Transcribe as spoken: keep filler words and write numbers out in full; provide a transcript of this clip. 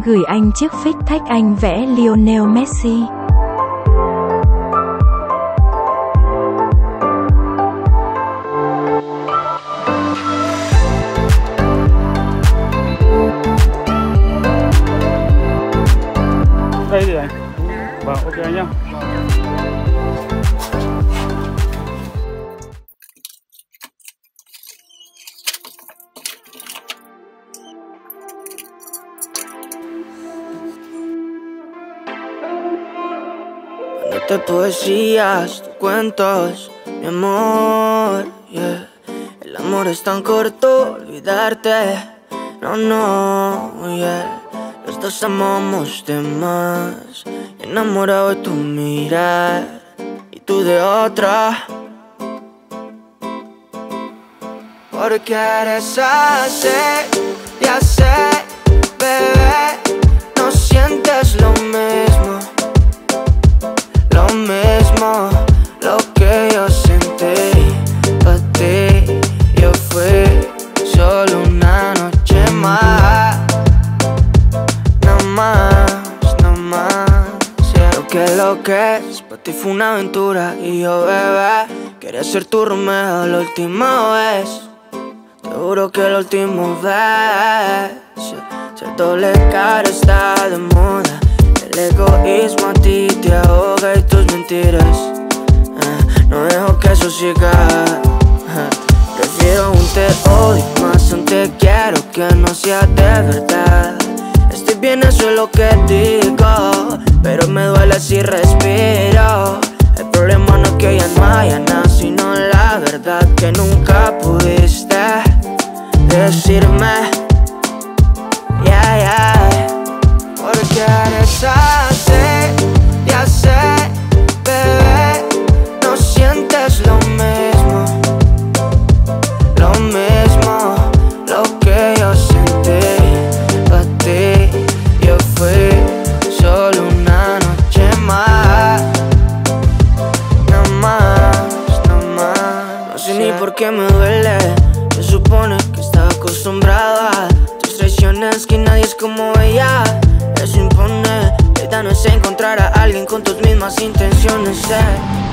gửi anh chiếc phích thách anh vẽ Lionel Messi. Đây thì anh. Vâng, ok anh nhá. De poesías, de cuentos, mi amor, yeah. El amor es tan corto, olvidarte, no, no, yeah. Los dos amamos de más, enamorado de tu mirar y tú de otra. Porque eres así, ya sé, bebé, no sientes lo mismo. Lo mismo, lo que yo sentí pa' ti. Yo fui solo una noche más. No más, no más, yeah. Lo que lo que es, pa' ti fue una aventura. Y yo, bebé, quería ser tu Romeo la última vez. Te juro que la última vez. Ser doble cara está de moda. El egoísmo a ti te ahoga y tus mentiras eh, no dejo que eso siga eh, Prefiero un te odio más un te quiero que no sea de verdad. Estoy bien, eso es lo que digo, pero me duele si respiro. El problema no es que ya no haya nada, sino la verdad que nunca pudiste decirme. Yeah, yeah. Porque eres así, ya sé, bebé, no sientes lo mismo. Lo mismo, lo que yo sentí pa' ti. Yo fui solo una noche más. No más, no más. No sé ni por qué me duele. Se supone que estaba acostumbrado a tus traiciones, que nadie es como ella. Eso impone, la idea no es encontrar a alguien con tus mismas intenciones, eh.